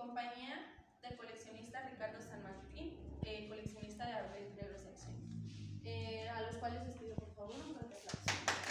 compañía del coleccionista Ricardo San Martín, coleccionista de árboles de recepción, a los cuales les pido por favor un fuerte aplauso.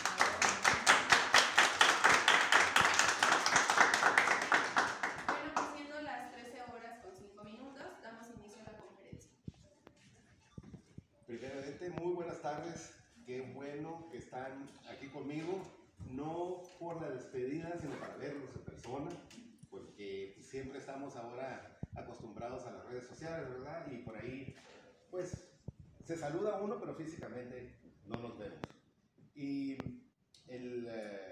Bueno, siendo las 13:05, damos inicio a la conferencia. Primeramente, muy buenas tardes. Qué bueno que están aquí conmigo, no por la despedida, sino para verlos en persona, porque siempre estamos ahora acostumbrados a las redes sociales, ¿verdad? Y por ahí, pues, se saluda uno, pero físicamente no nos vemos. Y el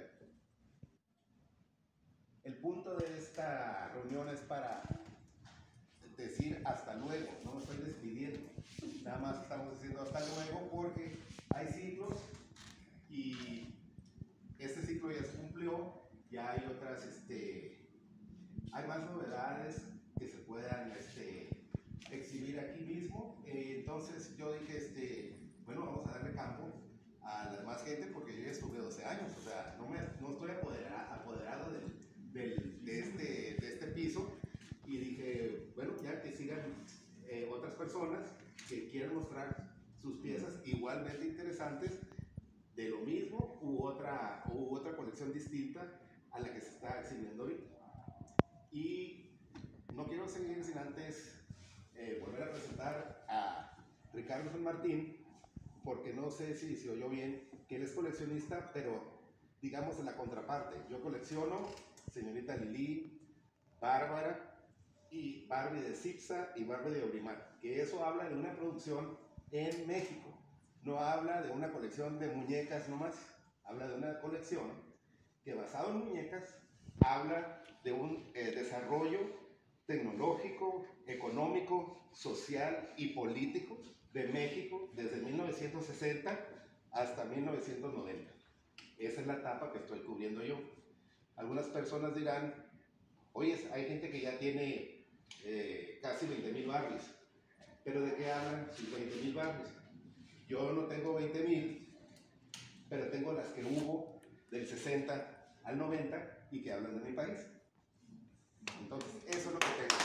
punto de esta reunión es para decir hasta luego, no me estoy despidiendo, nada más estamos diciendo hasta luego porque hay ciclos y este ciclo ya se cumplió, ya hay otras, hay más novedades que se puedan exhibir aquí mismo, entonces yo dije, bueno, vamos a darle campo a la demás gente porque yo ya estuve 12 años, o sea, no estoy apoderado de este piso. Y dije, bueno, ya que sigan otras personas que quieran mostrar sus piezas igualmente interesantes de lo mismo u otra colección distinta a la que se está exhibiendo ahorita. Y no quiero seguir sin antes volver a presentar a Ricardo San Martín, porque no sé si se oyó bien que él es coleccionista, pero digamos en la contraparte. Yo colecciono Señorita Lili, Bárbara, y Barbie de Zipsa y Barbie de Aurimar, que eso habla de una producción en México, no habla de una colección de muñecas nomás, habla de una colección que basado en muñecas habla de un desarrollo tecnológico, económico, social y político de México desde 1960 hasta 1990. Esa es la etapa que estoy cubriendo yo. Algunas personas dirán, oye, hay gente que ya tiene casi 20,000 Barbies, pero ¿de qué hablan sus 20,000 Barbies? Yo no tengo 20,000, pero tengo las que hubo del 60 al 90 y que hablan de mi país. Entonces, eso es lo que tengo.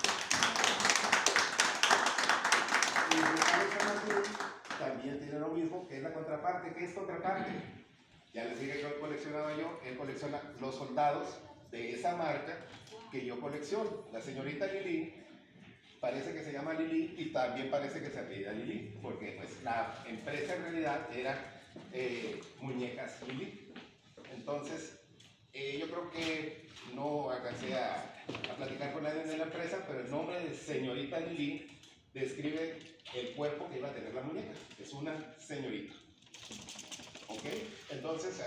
Y Ricardo también tiene lo mismo, que es la contraparte. ¿Qué es contraparte? Ya les dije que he coleccionado yo, él colecciona los soldados de esa marca que yo colecciono. La señorita Lili parece que se llama Lili y también parece que se apellida Lili, porque pues la empresa en realidad era Muñecas Lili. Entonces, yo creo que no alcancé a platicar con nadie de la empresa, pero el nombre de señorita Lili describe el cuerpo que iba a tener la muñeca. Es una señorita. ¿Ok? Entonces,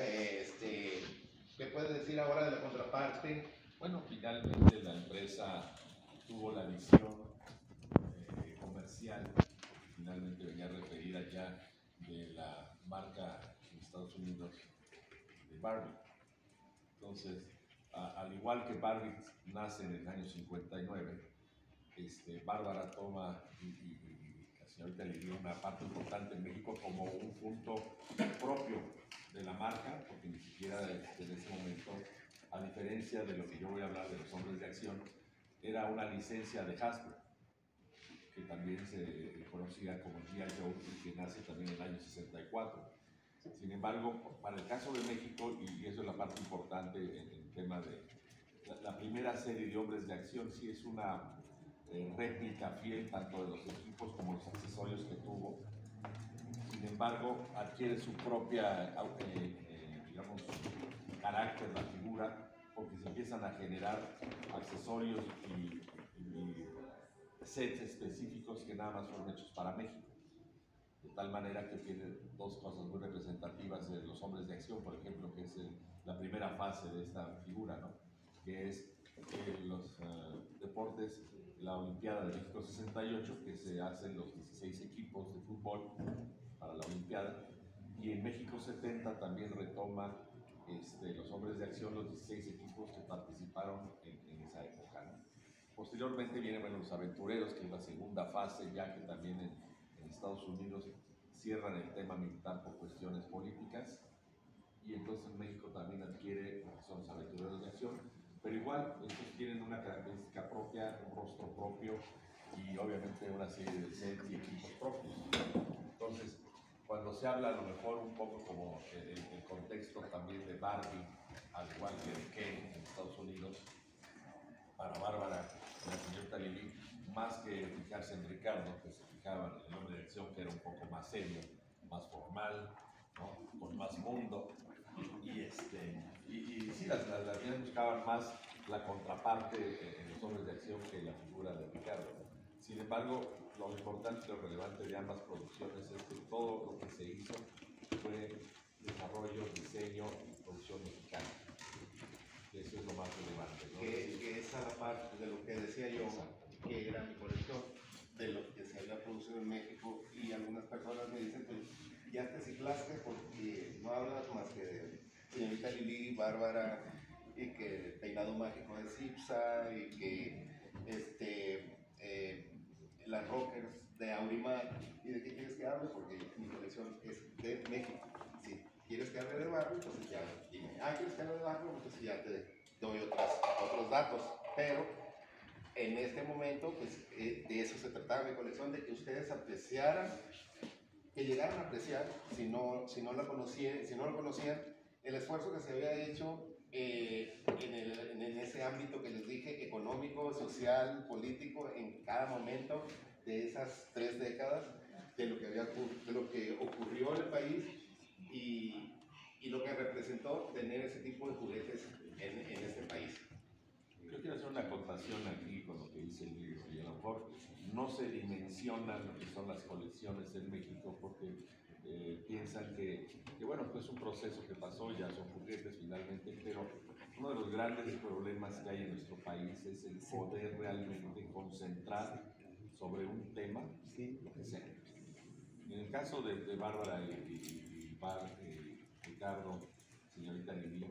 ¿qué puedes decir ahora de la contraparte? Bueno, finalmente la empresa tuvo la visión comercial, que finalmente venía referida ya de la marca en Estados Unidos de Barbie. Entonces, al igual que Barbie nace en el año 59, Bárbara toma y la señorita le dio una parte importante en México como un punto propio de la marca, porque ni siquiera desde ese momento, a diferencia de lo que yo voy a hablar de los hombres de acción, era una licencia de Hasbro, que también se conocía como G.I. Joe y que nace también en el año 64. Sin embargo, para el caso de México, y eso es la parte importante en el tema de la primera serie de hombres de acción, sí es una réplica fiel tanto de los equipos como los accesorios que tuvo. Sin embargo, adquiere su propia, digamos, carácter, la figura, porque se empiezan a generar accesorios y sets específicos que nada más fueron hechos para México. De tal manera que tiene dos cosas muy representativas de los hombres de acción, por ejemplo, que es la primera fase de esta figura, ¿no? Que es los deportes, la Olimpiada de México 68, que se hacen los 16 equipos de fútbol para la Olimpiada, y en México 70 también retoma los hombres de acción, los 16 equipos que participaron en esa época, ¿no? Posteriormente vienen los aventureros, que es la segunda fase, ya que también en Estados Unidos cierran el tema militar por cuestiones políticas, y entonces México también adquiere lo que son los aventureros de acción, pero igual estos tienen una característica propia, un rostro propio y obviamente una serie de sets y equipos propios. Entonces, cuando se habla a lo mejor un poco como el contexto también de Barbie, al igual que de Ken en Estados Unidos, para Bárbara y la señorita Lili, más que fijarse en Ricardo, que se fijaban en el hombre de acción, que era un poco más serio, más formal, ¿no? Con más mundo. Y sí, las niñas buscaban más la contraparte en los hombres de acción que la figura de Ricardo. Sin embargo, lo importante y lo relevante de ambas producciones es que todo lo que se hizo fue desarrollo, diseño y producción mexicana. Eso es lo más relevante, ¿no? Que esa es la parte de lo que decía yo, que era mi colección, de lo que se había producido en México, y algunas personas me dicen, pues ya te ciclaste porque no hablas más que de señorita Lili, Bárbara, y que el peinado mágico de Cipsa, y que las rockers de Aurimar. ¿Y de qué quieres que hable? Porque mi colección es de México. Si quieres que hable de barrio, pues ya dime, ¿quieres que hable de barrio? Entonces ya te doy otros datos. Pero en este momento, pues de eso se trataba mi colección, de que ustedes apreciaran, que llegaran a apreciar, si no lo conocían, el esfuerzo que se había hecho en ese ámbito que les dije, económico, social, político, en cada momento de esas 3 décadas, de lo que ocurrió en el país y lo que representó tener ese tipo de juguetes en este país. Yo quiero hacer una acotación aquí con lo que dice el libro, y a lo mejor no se dimensionan lo que son las colecciones en México porque piensan que bueno, pues es un proceso que pasó, ya son juguetes finalmente, pero uno de los grandes problemas que hay en nuestro país es el poder realmente concentrar sobre un tema, lo que sea. En el caso de Bárbara y Ricardo, señorita Lili,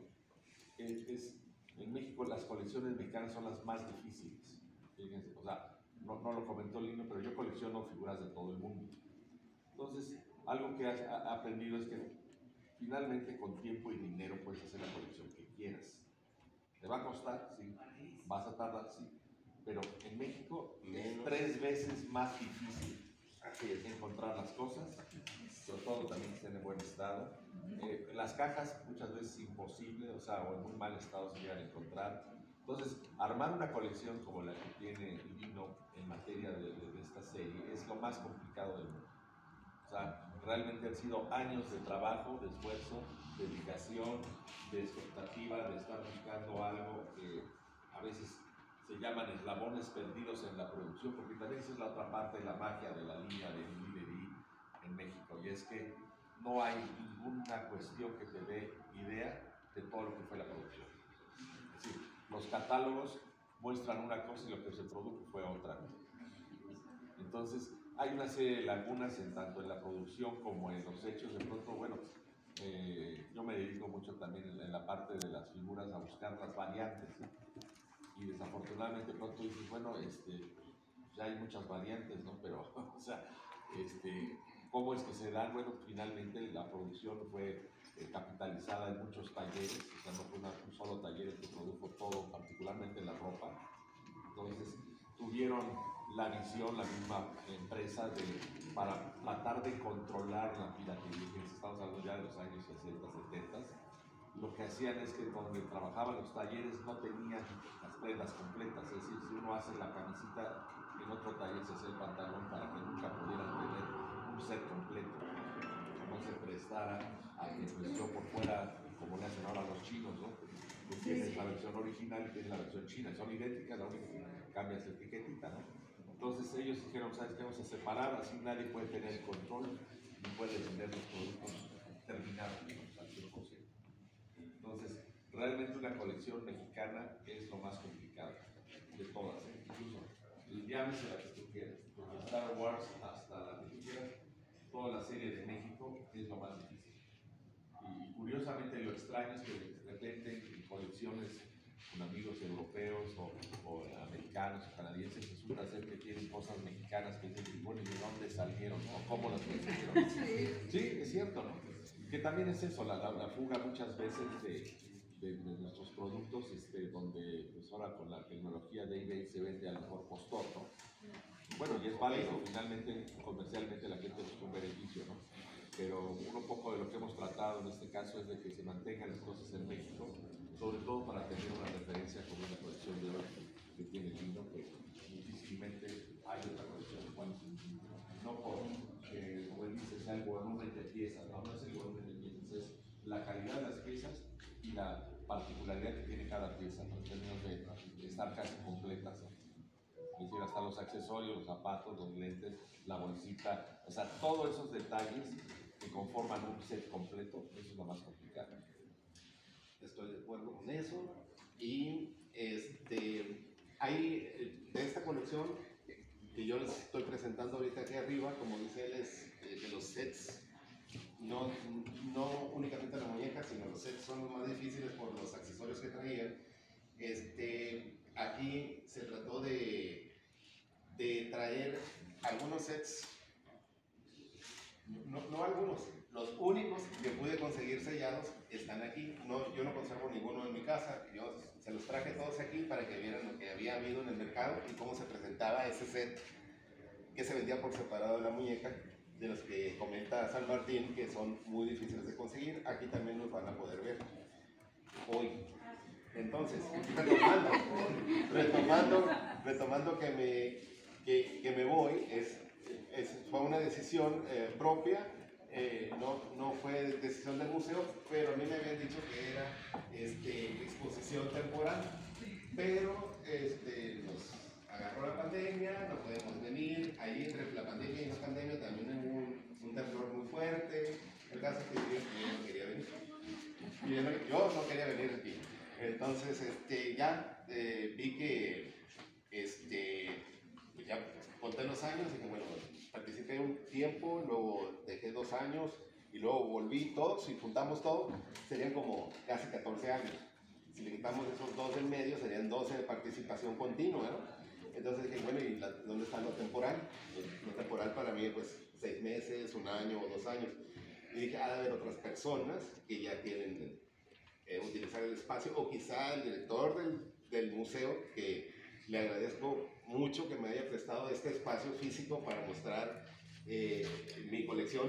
en México las colecciones mexicanas son las más difíciles. Fíjense, o sea, no lo comentó Lino, pero yo colecciono figuras de todo el mundo. Entonces, algo que he aprendido es que finalmente con tiempo y dinero puedes hacer la colección que quieras. ¿Te va a costar? Sí. ¿Vas a tardar? Sí. Pero en México es 3 veces más difícil encontrar las cosas, sobre todo también que estén en buen estado. Las cajas muchas veces imposible, o sea, o en muy mal estado se llegan a encontrar. Entonces, armar una colección como la que tiene Lino en materia de esta serie es lo más complicado del mundo. O sea, realmente han sido años de trabajo, de esfuerzo, de dedicación, de expectativa, de estar buscando algo que a veces se llaman eslabones perdidos en la producción, porque también esa es la otra parte de la magia de la línea de Lili en México, y es que no hay ninguna cuestión que te dé idea de todo lo que fue la producción. Es decir, los catálogos muestran una cosa y lo que se produjo fue otra. Entonces, hay una serie de lagunas tanto en la producción como en los hechos. De pronto, bueno, yo me dedico mucho también en la parte de las figuras a buscar las variantes, ¿no? Y desafortunadamente pronto dices, bueno, ya hay muchas variantes, ¿no? Pero, o sea, ¿cómo es que se dan? Bueno, finalmente la producción fue capitalizada en muchos talleres, o sea, no fue un solo taller el que produjo todo, particularmente la ropa. Entonces, tuvieron la visión, la misma empresa, para tratar de controlar la piratería. Estamos hablando ya de los años 60, 70. Lo que hacían es que donde trabajaban los talleres no tenían las prendas completas, es decir, si uno hace la camisita, en otro taller se hace el pantalón para que nunca pudieran tener un set completo, no se prestara a que pues, yo por fuera, como le hacen ahora los chinos, ¿no? Que tienes la versión original y tienes la versión china, son idénticas, la única que cambia es la etiquetita, ¿no? Entonces ellos dijeron, ¿sabes qué? Vamos a separar, así nadie puede tener el control ni puede vender los productos terminados al 100%. Entonces, realmente una colección mexicana es lo más complicado de todas, incluso llámese la que tú quieras, desde Star Wars hasta la que tú quieras, toda la serie de México es lo más difícil. Y curiosamente lo extraño es que de repente en colecciones con amigos europeos o americanos o canadienses resulta ser que tienen cosas mexicanas que dicen, bueno, ¿y de dónde salieron? ¿O cómo las consiguieron? Sí, es cierto, ¿no? Que también es eso, la fuga muchas veces de nuestros productos, donde pues ahora con la tecnología de eBay se vende al mejor postor, ¿no? Bueno, y es válido, finalmente, comercialmente la gente busca un beneficio, ¿no? Pero un poco de lo que hemos tratado en este caso es de que se mantengan las cosas en México, sobre todo para tener una referencia como una colección de oro que tiene el vino, que difícilmente hay otra colección igual. No por, como él dice, sea el volumen de piezas, no es el volumen de piezas, es la calidad de las piezas y la particularidad que tiene cada pieza, ¿no? En términos de estar casi completas, ¿no? Es decir, hasta los accesorios, los zapatos, los lentes, la bolsita, o sea, todos esos detalles que conforman un set completo, eso es lo más complicado. Estoy de acuerdo con eso. Y hay de esta colección que yo les estoy presentando ahorita aquí arriba, como dice él, es de los sets, no únicamente la muñeca, sino los sets son los más difíciles por los accesorios que traían. Aquí se trató de traer algunos sets, no algunos, los únicos que pude conseguir sellados están aquí. Yo no conservo ninguno en mi casa, yo se los traje todos aquí para que vieran lo que había habido en el mercado y cómo se presentaba ese set que se vendía por separado de la muñeca, de los que comenta San Martín, que son muy difíciles de conseguir. Aquí también los van a poder ver hoy. Entonces, retomando que me voy, fue una decisión propia, no fue decisión del museo, pero a mí me habían dicho que era exposición temporal, pero nos agarró la pandemia, no podemos venir. Ahí entre la pandemia y la pandemia también hubo un temblor muy fuerte. El caso es que yo no quería venir. Yo no quería venir aquí. Entonces ya vi que pues ya conté los años y que bueno, participé un tiempo, luego dejé 2 años y luego volví todos y juntamos todo, serían como casi 14 años. Si le quitamos esos 2 del medio, serían 12 de participación continua, ¿no? Entonces dije, bueno, ¿y dónde está lo temporal? Lo temporal para mí, pues 6 meses, 1 año o 2 años. Y dije, ha de haber otras personas que ya quieren utilizar el espacio, o quizá el director del museo, que le agradezco mucho que me haya prestado este espacio físico para mostrar mi colección.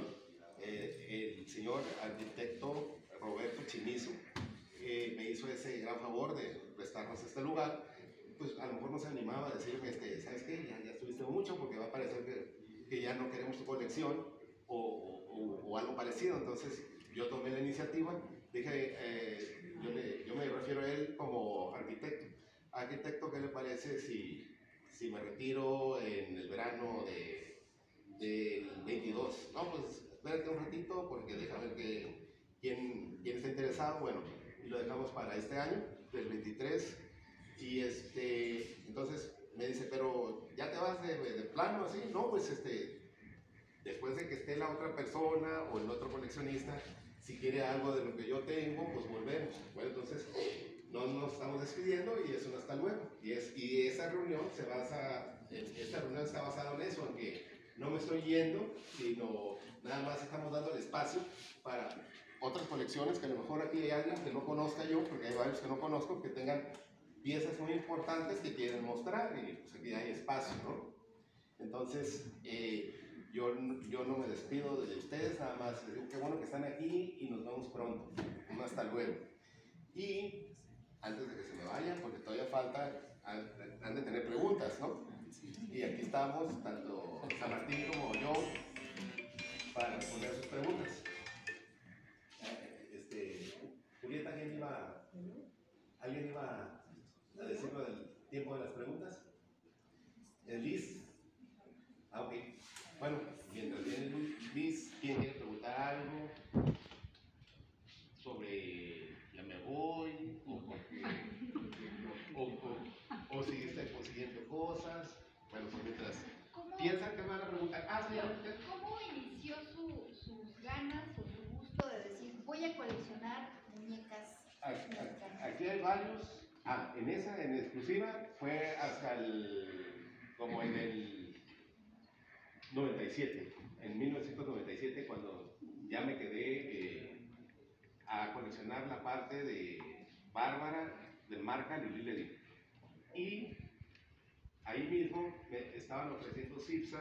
El señor arquitecto Roberto Chinizo me hizo ese gran favor de prestarnos este lugar. Pues a lo mejor no se animaba a decirme, ¿sabes qué? Ya estuviste mucho, porque va a parecer que ya no queremos tu colección o algo parecido. Entonces yo tomé la iniciativa, dije, yo me refiero a él como arquitecto. Arquitecto, ¿qué le parece si me retiro en el verano del 22? No, pues espérate un ratito porque deja ver quién está interesado. Bueno, y lo dejamos para este año, del 23. Y entonces me dice, pero ¿ya te vas de plano así? No, pues después de que esté la otra persona o el otro coleccionista, si quiere algo de lo que yo tengo, pues volvemos. Bueno, entonces no nos estamos despidiendo y es un hasta luego. Y esa reunión esta reunión está basada en eso, en que no me estoy yendo, sino nada más estamos dando el espacio para otras colecciones, que a lo mejor aquí hay alguien que no conozca yo, porque hay varios que no conozco, que tengan piezas muy importantes que quieren mostrar, y pues aquí hay espacio, ¿no? Entonces, yo no me despido de ustedes, nada más les digo qué bueno que están aquí y nos vemos pronto. Un hasta luego. Y antes de que se me vayan, porque todavía falta, han de tener preguntas, ¿no? Y aquí estamos, tanto San Martín como yo, para responder sus preguntas. Julieta, ¿alguien iba a decirlo del tiempo de las preguntas? Liz. Ok. Bueno, mientras viene Liz, ¿quién quiere preguntar algo sobre ya me voy? O si estoy consiguiendo cosas. Bueno, pues mientras piensan que me van a preguntar. ¿Cómo inició sus ganas o su gusto de decir, voy a coleccionar muñecas mexicanas? Aquí hay varios. En exclusiva fue hasta como en el 97, en 1997, cuando ya me quedé a coleccionar la parte de Bárbara, de marca Lili Ledi. Y ahí mismo me estaban ofreciendo Cipsa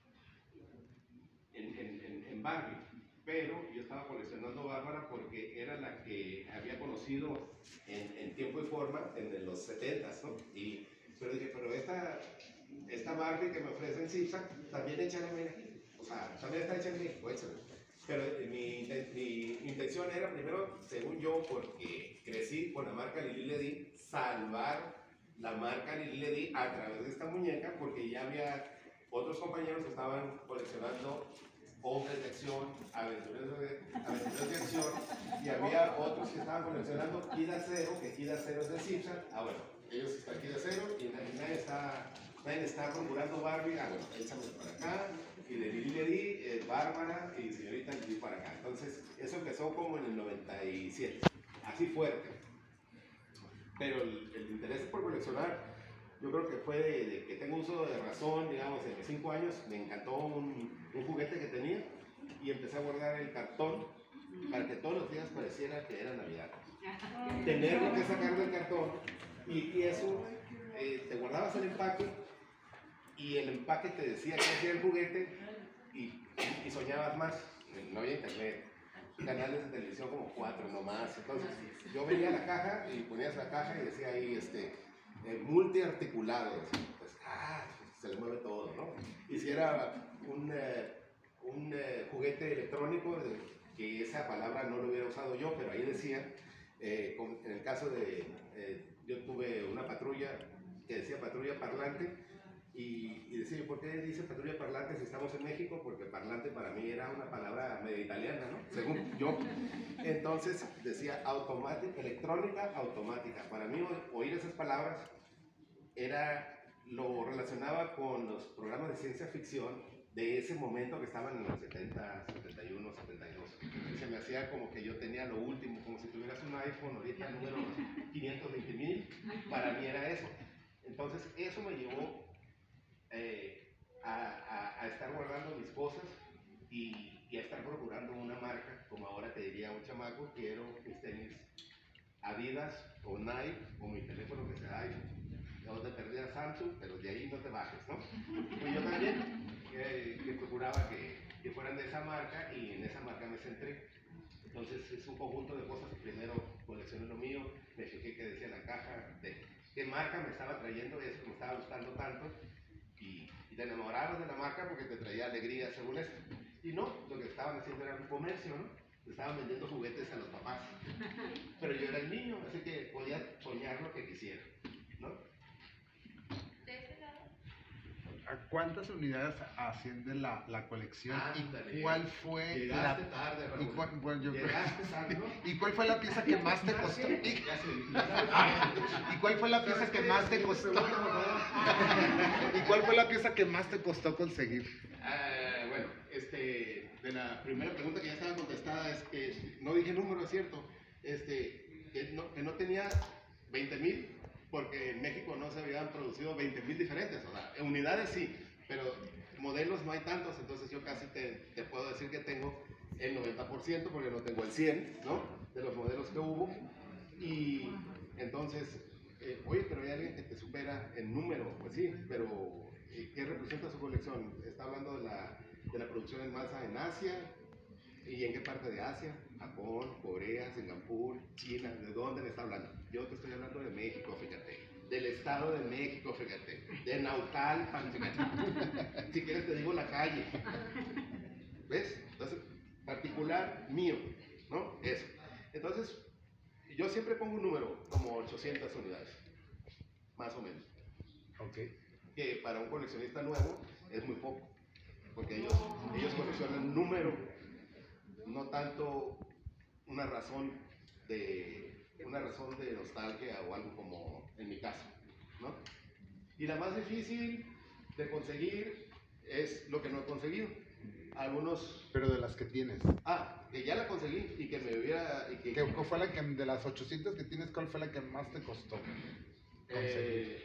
en Barbie, pero yo estaba coleccionando Bárbara porque era la que había conocido en tiempo y forma en los 70s, ¿no? Pero dije, pero esta Barbie que me ofrecen Cipsa también hecha en México, o sea, también está hecha en México, échala. Pero mi intención era primero, según yo, porque crecí con la marca Lili Ledi, salvar la marca Lili Ledi a través de esta muñeca, porque ya había otros compañeros que estaban coleccionando hombres de acción, aventureros de acción, y había otros que estaban coleccionando Kid Acero, que Kid Acero es de Cipsa. Ah, bueno, ellos están Kid Acero y nadie está procurando Barbie. Ah, bueno, échame para acá. Y de Lili Ledi, Bárbara y señorita Lili para acá. Entonces, eso empezó como en el 97, así fuerte. Pero el interés por coleccionar, yo creo que fue de que tengo uso de razón, digamos, en mis 5 años, me encantó un juguete que tenía y empecé a guardar el cartón para que todos los días pareciera que era Navidad. Tenerlo que sacar del cartón y eso, te guardabas el empaque y el empaque te decía que hacía el juguete y soñabas más. No había internet, canales de televisión como 4 nomás. Entonces yo veía la caja y ponías la caja y decía ahí multiarticulado. Pues, se le mueve todo, ¿no? Y si era un juguete electrónico, que esa palabra no lo hubiera usado yo, pero ahí decía, en el caso de, yo tuve una patrulla que decía patrulla parlante, y decía, ¿por qué dice patrulla parlante si estamos en México? Porque parlante para mí era una palabra medio italiana, ¿no? Según yo. Entonces decía electrónica automática. Para mí oír esas palabras lo relacionaba con los programas de ciencia ficción de ese momento que estaban en los 70, 71, 72. Y se me hacía como que yo tenía lo último, como si tuvieras un iPhone ahorita número 520,000. Para mí era eso. Entonces eso me llevó a estar guardando mis cosas y a estar procurando una marca, como ahora te diría un chamaco, quiero mis tenis Adidas o Nike o mi teléfono que sea iPhone. O te perdías Samsung, pero de ahí no te bajes, ¿no? Y yo también que procuraba que fueran de esa marca y en esa marca me centré. Entonces es un conjunto de cosas. Primero coleccioné lo mío, me fijé que decía la caja de qué marca me estaba trayendo eso que me estaba gustando tanto y te enamorabas de la marca porque te traía alegría según eso. Y no, lo que estaban haciendo era un comercio, ¿no? Estaban vendiendo juguetes a los papás. Pero yo era el niño, así que podía soñar lo que quisiera, ¿no? ¿A cuántas unidades asciende la colección? Ándale. ¿Y cuál fue Llegaste tarde, Raúl. Llegaste tarde, ¿no? ¿Y cuál fue la pieza que más te costó? ¿Y cuál fue la pieza que más te costó? ¿Y cuál fue la pieza que más te costó conseguir? Bueno, de la primera pregunta que ya estaba contestada es que no dije número, es cierto, que no tenía 20,000, porque en México no se habían producido 20,000 diferentes, o sea, unidades sí, pero modelos no hay tantos, entonces yo casi te puedo decir que tengo el 90%, porque no tengo el 100%, ¿no? De los modelos que hubo, y entonces, oye, pero hay alguien que te supera en número, pues sí, pero ¿qué representa su colección? Está hablando de la producción en masa en Asia. ¿Y en qué parte de Asia? Japón, Corea, Singapur, China. ¿De dónde me está hablando? Yo te estoy hablando de México, fíjate. Del Estado de México, fíjate. De Naucalpan, fíjate. Si quieres te digo la calle. ¿Ves? Entonces, particular mío, ¿no? Eso. Entonces, yo siempre pongo un número, como 800 unidades. Más o menos. Ok. Que para un coleccionista nuevo es muy poco. Porque ellos coleccionan número, no tanto una razón de nostalgia o algo como en mi caso, ¿no? Y la más difícil de conseguir es lo que no he conseguido. Algunos... Pero de las que tienes. Que ya la conseguí y que me hubiera... ¿Cuál fue la que, de las 800 que tienes, cuál fue la que más te costó conseguir?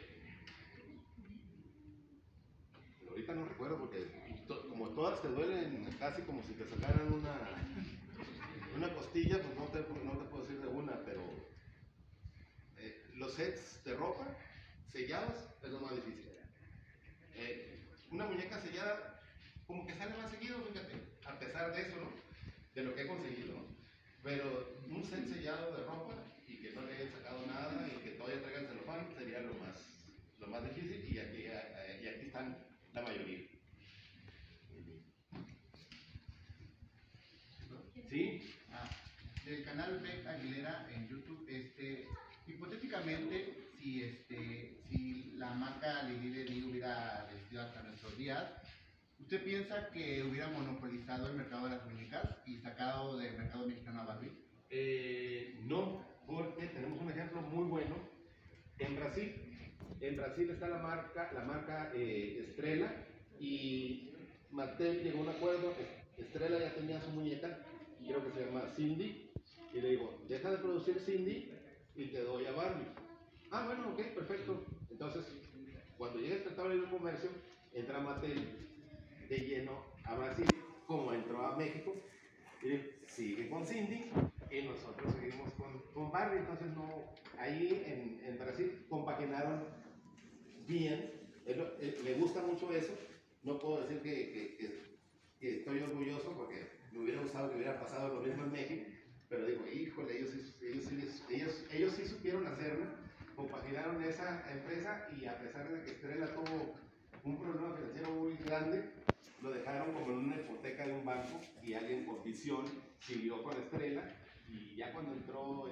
Ahorita no recuerdo porque como todas te duelen casi como si te sacaran una costilla, pues no te puedo decir de una, pero los sets de ropa sellados es lo más difícil. Una muñeca sellada como que sale más seguido, fíjate, a pesar de eso, ¿no? De lo que he conseguido, ¿no? Pero un set sellado de ropa y que no le hayan sacado nada y que todavía traiga el celofán sería lo más difícil, y aquí están la mayoría. ¿Sí? Del canal Beck Aguilera en YouTube, hipotéticamente, si la marca Lili Ledi hubiera existido hasta nuestros días, ¿usted piensa que hubiera monopolizado el mercado de las muñecas y sacado del mercado mexicano a Barbie? No, porque tenemos un ejemplo muy bueno en Brasil. En Brasil está la marca Estrela, y Mattel llegó a un acuerdo. Estrela ya tenía su muñeca, creo que se llama Cindy, y le digo, deja de producir Cindy y te doy a Barbie. Ah, bueno, ok, perfecto. Entonces, cuando llega el Tratado de Libre Comercio, entra Mattel de lleno a Brasil, como entró a México, y sigue con Cindy, y nosotros seguimos con Barbie. Entonces, no, ahí en Brasil compaginaron bien. Le gusta mucho eso. No puedo decir que estoy orgulloso, porque me hubiera gustado que hubiera pasado lo mismo en México, pero digo, híjole, ellos sí supieron hacerlo, compaginaron esa empresa, y a pesar de que Estrella tuvo un problema financiero muy grande, lo dejaron como en una hipoteca de un banco, y alguien con visión siguió con Estrella, y ya cuando entró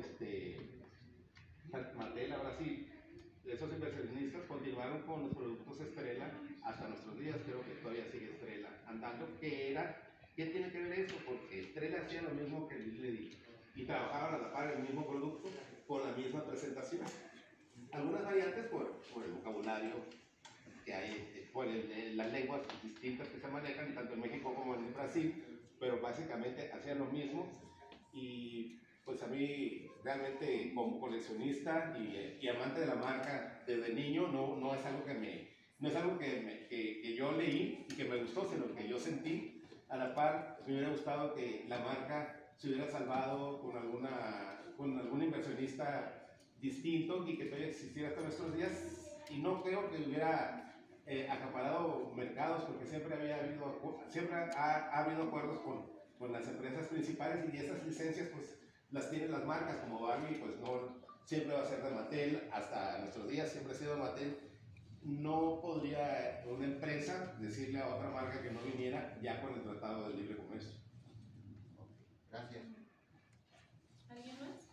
Mattel a Brasil, esos inversionistas continuaron con los productos Estrella hasta nuestros días. Creo que todavía sigue Estrella andando. ¿Qué tiene que ver eso? Porque Estrella hacía lo mismo que Lili, y trabajaban a la par el mismo producto con la misma presentación. Algunas variantes por el vocabulario que hay, por las lenguas distintas que se manejan tanto en México como en Brasil, pero básicamente hacían lo mismo. Y pues a mí realmente, como coleccionista y amante de la marca desde niño, no es algo que yo leí y que me gustó, sino que yo sentí. A la par, me hubiera gustado que la marca se hubiera salvado con algún inversionista distinto, y que todavía existiera hasta nuestros días. Y no creo que hubiera acaparado mercados, porque siempre ha habido acuerdos con las empresas principales, y esas licencias pues las tienen las marcas. Como Barbie, pues no siempre va a ser de Mattel, hasta nuestros días siempre ha sido Mattel. No podría una empresa decirle a otra marca que no viniera ya con el Tratado de Libre Comercio. Gracias. ¿Alguien más?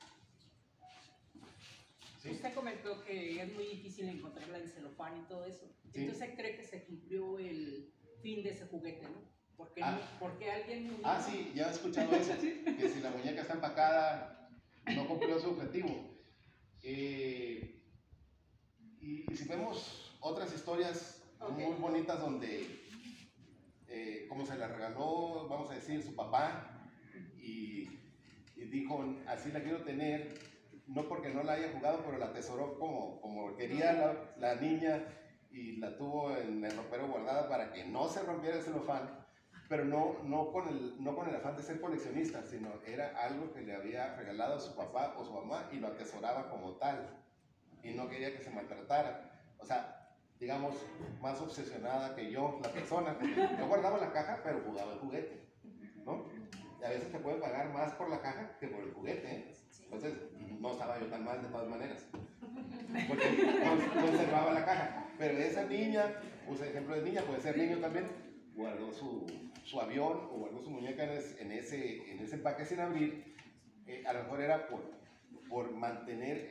¿Sí? Usted comentó que es muy difícil encontrarla en celofán y todo eso. Sí. Entonces, ¿cree que se cumplió el fin de ese juguete, no? Porque alguien... Sí, ya he escuchado eso, que si la muñeca está empacada, no cumplió su objetivo. Y si vemos otras historias muy bonitas donde, como se la regaló, vamos a decir, su papá, y dijo, así la quiero tener, no porque no la haya jugado, pero la atesoró como quería la niña, y la tuvo en el ropero guardada para que no se rompiera el celofán, pero no con el afán de ser coleccionista, sino era algo que le había regalado a su papá o su mamá, y lo atesoraba como tal, y no quería que se maltratara. O sea, digamos, más obsesionada que yo, la persona. Yo guardaba la caja, pero jugaba el juguete, ¿no? Y a veces te pueden pagar más por la caja que por el juguete, ¿eh? Entonces, no estaba yo tan mal de todas maneras, porque conservaba la caja. Pero esa niña, puse ejemplo de niña, puede ser niño también, guardó su avión o guardó su muñeca en ese empaque sin abrir. A lo mejor era por mantener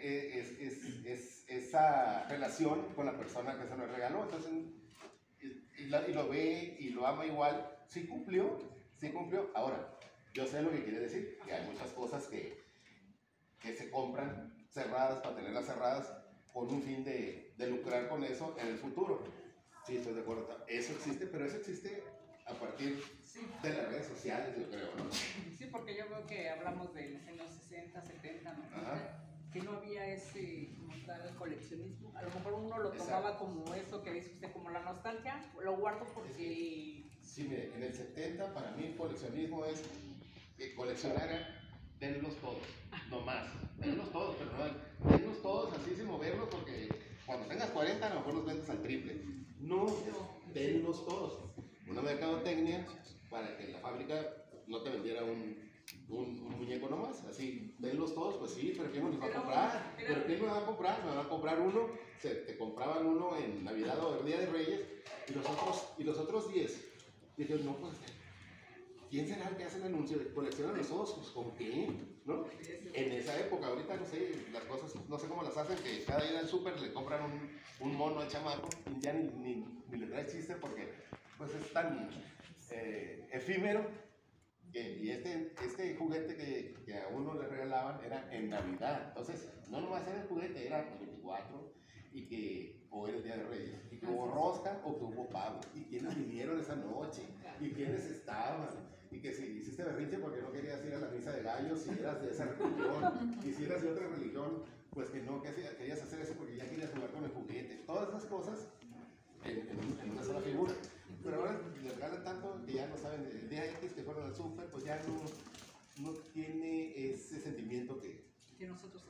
esa relación con la persona que se lo regaló. Entonces, y lo ve y lo ama igual. Sí cumplió. Ahora, yo sé lo que quiere decir, que hay muchas cosas que se compran cerradas para tenerlas cerradas con un fin de lucrar con eso en el futuro. Sí, estoy de acuerdo. Eso existe, pero eso existe a partir de las redes sociales, yo creo, ¿no? Sí, porque yo veo que hablamos de los años 60, 70, ¿no? Ajá. Que no había ese, como tal, coleccionismo. A lo mejor uno lo tomaba como eso que dice usted, como la nostalgia. Lo guardo porque... Sí, mire, en el 70 para mí el coleccionismo es que coleccionara, denlos todos. no más. Denlos todos, pero no, denlos todos así sin moverlos, porque cuando tengas 40 a lo mejor los vendes al triple. No, denlos todos. Una mercadotecnia para que la fábrica no te vendiera un muñeco nomás, así, denlos todos, pues sí, pero ¿quién me los va a comprar? ¿Pero quién me va a comprar? Me va a comprar uno, te compraban uno en Navidad o el Día de Reyes, y los otros 10. Y yo, no, pues, ¿quién será el que hace el anuncio? ¿Coleccionan los ojos? Pues, ¿con qué? ¿No? En esa época, ahorita no sé, las cosas, no sé cómo las hacen, que cada día en el súper le compran un mono al chamaco, y ya ni le trae chiste porque, pues, es tan efímero. Y este juguete que a uno le regalaban era en Navidad. Entonces, no nomás era el juguete, era el 24 o era el Día de Reyes. Y que hubo rosca o que hubo pavo. Y quiénes vinieron esa noche. Y quiénes estaban. Y que si hiciste berrinche porque no querías ir a la misa de gallos, si eras de esa religión. Y si eras de otra religión, pues que no querías hacer eso porque ya querías jugar con el juguete. Todas esas cosas en una sola figura. Pero ahora les regalan tanto que ya no saben, el día X que fueron al súper, pues ya no tiene ese sentimiento que nosotros,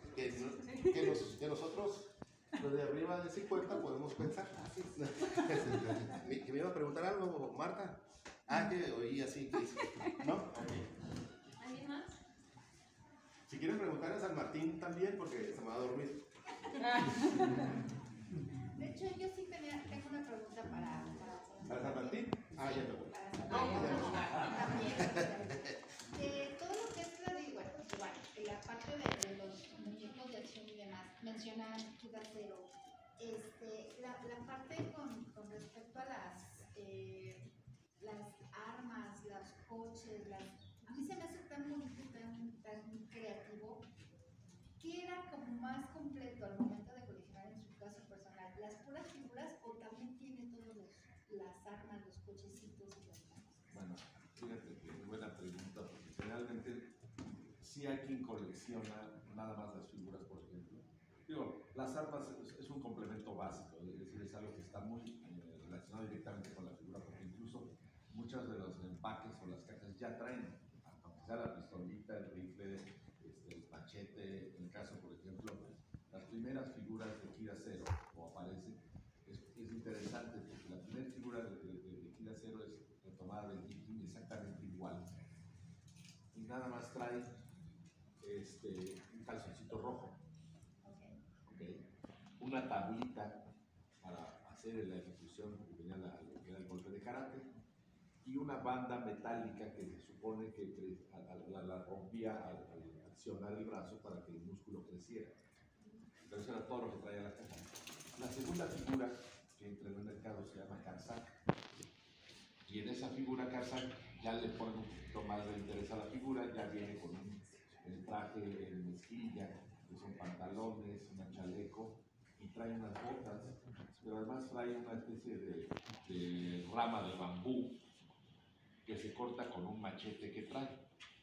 los de arriba de 50, podemos pensar. ¿Que me iba a preguntar algo, Marta? Que oí así, que dice, ¿no? Okay. ¿Alguien más? Si quieren preguntar a San Martín también, porque se me va a dormir. De hecho, yo sí tengo una pregunta para San Martín. Ya me voy. También. Todo lo que es la parte de los muñecos de acción y demás, mencionan Kid Acero. La parte con respecto a las armas, los coches, a mí se me hace tan bonito, tan creativo, que era como más completo al momento de coleccionar en su caso personal, las puras figuras o también tiene todas las armas, los cochecitos y las cosas. Bueno, fíjate que es buena pregunta, porque generalmente sí hay quien colecciona nada más las figuras, por ejemplo. Digo, las armas es un complemento básico, es decir, es algo que está muy relacionado directamente con la figura, porque incluso muchos de los empaques o las cajas ya traen, aunque sea la pistolita, el rifle, el machete. En el caso, por ejemplo, las primeras figuras de Kid Acero, o aparece, es interesante, porque la primera figura de Kid Acero es retomada del Viking exactamente igual, y nada más trae un calzoncito rojo, okay, una tablita para hacer la ejecución, que tenía el golpe de karate, y una banda metálica que se supone que la rompía al accionar el brazo para que el músculo creciera. Pero eso era todo lo que traía la caja. La segunda figura que entra en el mercado se llama Karzak, y en esa figura Karzak ya le ponen un poquito más de interés a la figura, ya viene con el traje en mezclilla, que son pantalones, un chaleco, y trae unas botas, pero además trae una especie de rama de bambú que se corta con un machete que trae.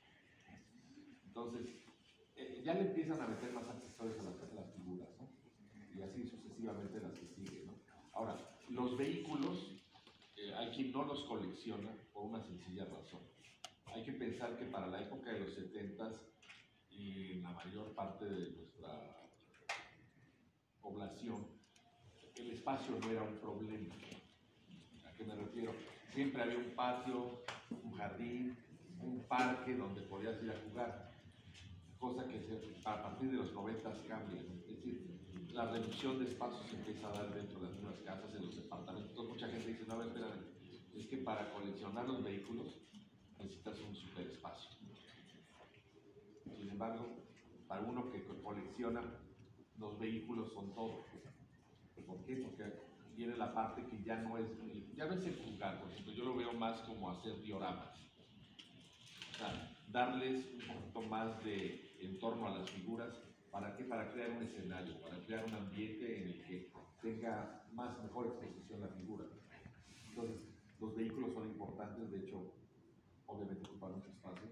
Entonces, ya le empiezan a meter más accesorios a las figuras, ¿no? Y así sucesivamente las que siguen, ¿no? Ahora, los vehículos, hay quien no los colecciona por una sencilla razón. Hay que pensar que para la época de los 70s y en la mayor parte de nuestra población, el espacio no era un problema. ¿A qué me refiero? Siempre había un patio, un jardín, un parque donde podías ir a jugar, cosa que a partir de los 90 cambia, ¿no? Es decir, la reducción de espacios se empieza a dar dentro de las mismas casas, en los departamentos. Entonces, mucha gente dice, no, a ver, espérame, es que para coleccionar los vehículos necesitas un super espacio. Sin embargo, para uno que colecciona, los vehículos son todo. ¿Por qué? Porque viene la parte que ya no es el jugar, por ejemplo, yo lo veo más como hacer dioramas. O sea, darles un poquito más de entorno a las figuras. ¿Para qué? Para crear un escenario, para crear un ambiente en el que tenga mejor exposición la figura. Entonces, los vehículos son importantes, de hecho, obviamente ocupan mucho espacio,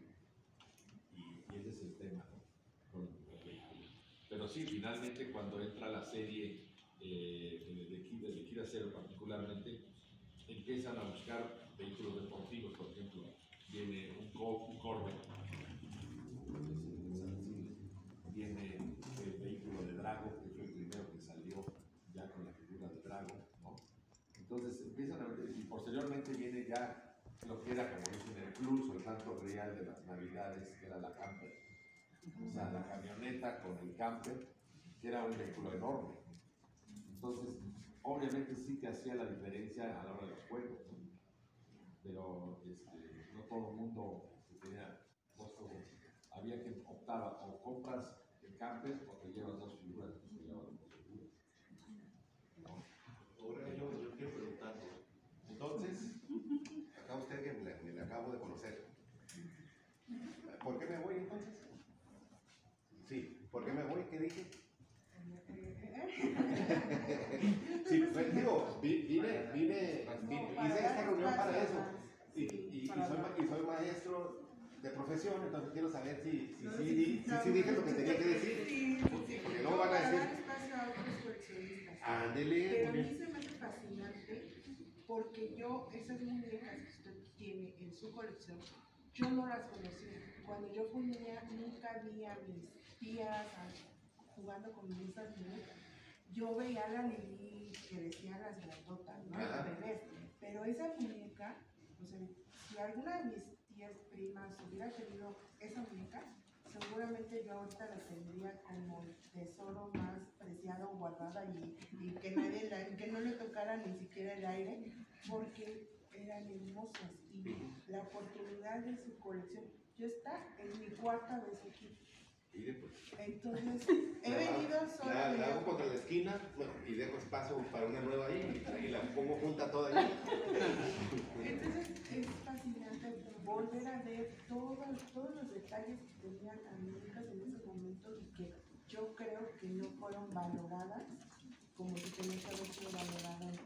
y ese es el tema, ¿no? Con los vehículos. Pero sí, finalmente, cuando entra la serie de Kid Acero particularmente, empiezan a buscar vehículos deportivos. Por ejemplo, viene un Corvette, fue ya lo que era, como dicen, el plus o el santo real de las navidades, que era la camper. O sea, la camioneta con el camper, que era un vehículo enorme. Entonces, obviamente sí que hacía la diferencia a la hora de los juegos, ¿no? Pero no todo el mundo tenía costo. Había quien optaba o compras el camper o te llevas dos figuras, pues te llevas dos figuras. ¿No? Ahora yo quiero preguntarle, entonces, acá usted que me la acabo de conocer, ¿por qué me voy entonces? Sí, ¿por qué me voy? ¿Qué dije? Sí, pues digo, hice esta reunión para eso. Y soy maestro de profesión, entonces quiero saber si dije lo que tenía que decir. Porque luego van a decir, ándele. Pero a mí se me hace fascinante porque yo, esas muñecas que usted tiene en su colección, yo no las conocía. Cuando yo fui niña, nunca vi a mis tías jugando con esas muñecas. Yo veía a la Lili que decía las grandotas, ¿no? Las bebés. Pero esa muñeca, o sea, si alguna de mis tías primas hubiera tenido esa muñeca, seguramente yo ahorita la tendría como el tesoro más preciado guardada y que no le tocara ni siquiera el aire, porque eran hermosas y la oportunidad de su colección. Yo está en mi cuarta vez aquí. Entonces, he venido solo. La hago contra la esquina, bueno, y dejo espacio para una nueva ahí y la pongo junta toda ahí. Entonces, es fascinante volver a ver todos los detalles que tenían las muñecas en ese momento y que yo creo que no fueron valoradas como si tenían que haber sido valoradas.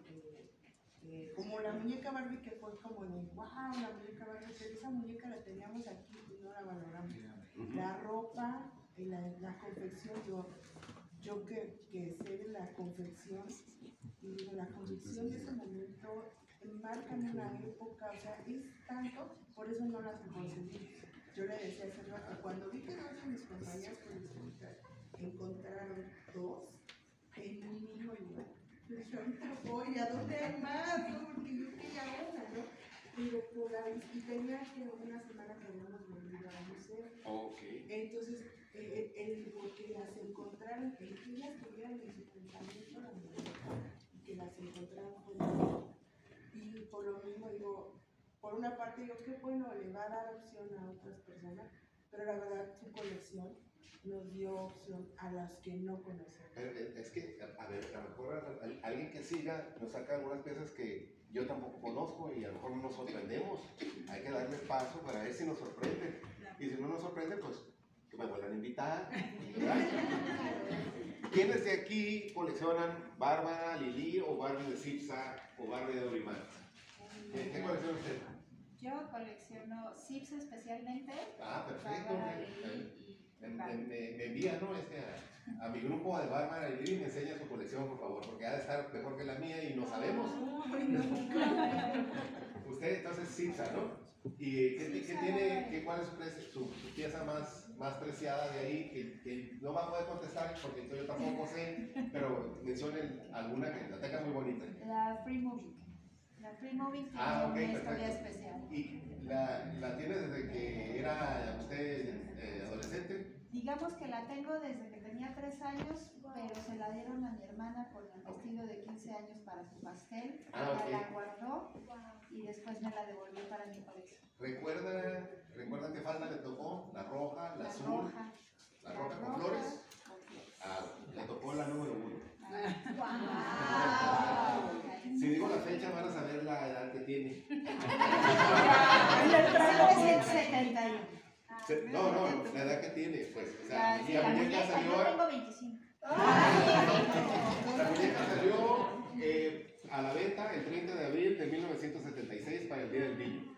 Como la muñeca Barbie, que fue como de wow, la muñeca Barbie, pero esa muñeca la teníamos aquí y no la valoramos. La ropa, la confección, yo que sé de la confección, y digo, la confección de ese momento marcan una época, o sea, es tanto, por eso no las conseguí. Yo le decía hace rato, cuando vi que dos de mis compañeras coleccionistas encontraron dos en un mismo lugar, yo dije, ahorita voy, ¿a dónde hay más? ¿No? Porque yo quería una, ¿no? Pero por ahí, y tenía que una semana que habíamos venido al museo. Okay. Entonces, porque las encontraron, que ellas tuvieran en su pensamiento la mujer, y que las encontraron con y por lo mismo digo, por una parte digo, qué bueno, le va a dar opción a otras personas, pero la verdad su colección nos dio opción a las que no conocemos. Es que, a ver, a lo mejor alguien que siga nos saca algunas piezas que yo tampoco conozco y a lo mejor no nos sorprendemos. Hay que darle paso para ver si nos sorprende. Y si no nos sorprende, pues que me vuelvan a invitar, ¿verdad? ¿Quiénes de aquí coleccionan Bárbara, Lili o Barbie de Cipsa o Barbie de Dorimán? ¿Qué colecciona usted? Yo colecciono Cipsa especialmente. Ah, perfecto. Bárbara, Lili y Me envía, ¿no? A mi grupo de Bárbara y Lili, me enseña su colección, por favor, porque ha de estar mejor que la mía y no sabemos. Usted entonces Cipsa, ¿no? ¿Y qué tiene, cuál es su pieza más preciada de ahí? Que no va a poder contestar porque yo tampoco sé, pero mencionen alguna que la tenga muy bonita. La Free Movie. La Free Movie tiene una historia especial. ¿Y la tiene desde que era usted adolescente? Digamos que la tengo desde que tenía 3 años, pero se la dieron a mi hermana con el vestido de 15 años para su pastel. Ella la guardó y después me la devolvió para mi colección. ¿Recuerda qué falda le tocó? ¿La roja, la azul? Roja. ¿La roja con flores? Ah, le tocó la número 1. Wow. Si digo la fecha van a saber la edad que tiene. 1971. No, la edad que tiene, pues. O sea, la muñeca salió. Yo tengo 25. La muñeca salió a la venta el 30 de abril de 1976 para el Día del Niño.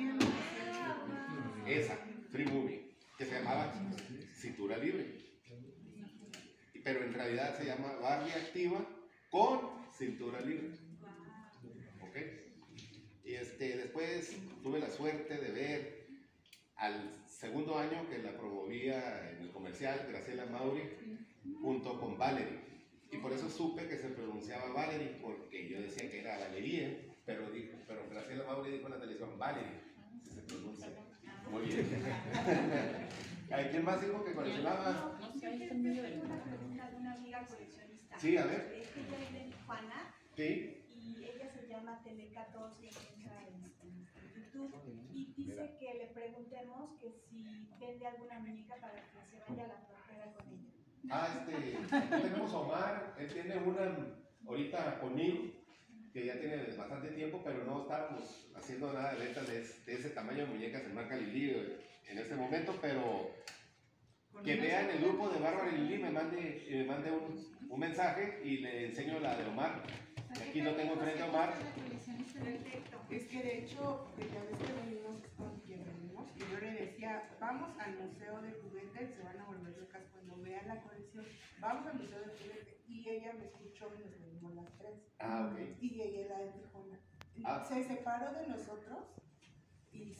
Esa, Free Movie, que se llamaba Cintura Libre. Pero en realidad se llama Barbie Activa con Cintura Libre. ¿Ok? Y después tuve la suerte de ver al segundo año que la promovía en el comercial Graciela Mauri junto con Valerie. Y por eso supe que se pronunciaba Valerie, porque yo decía que era Valerie, pero Graciela Mauri dijo en la perdón, Valerie, si se pronuncia. Muy bien. ¿Quién más dijo que coleccionaba? Yo tengo una pregunta de una amiga coleccionista. Sí, a ver. Ella es de Tijuana Sí. y ella se llama Tele14 y encuentra en YouTube y dice que le preguntemos que si vende alguna muñeca para que se vaya a la frontera con ella. Aquí tenemos a Omar, él tiene una ahorita conmigo, que ya tiene bastante tiempo, pero no estábamos haciendo nada de ventas de ese tamaño de muñecas en marca Lili en este momento, pero que vean el grupo de Bárbara y Lili, me mande un mensaje y le enseño la de Omar. Aquí lo tengo frente a Omar. Es que de hecho, ya ves que venimos, y yo le decía, vamos al museo de juguetes, se van a volver locas cuando vean la colección, vamos al museo de juguetes, y ella me escuchó y nos venimos las tres. Ah, ok. Y ella era de Tijuana. Se separó de nosotros y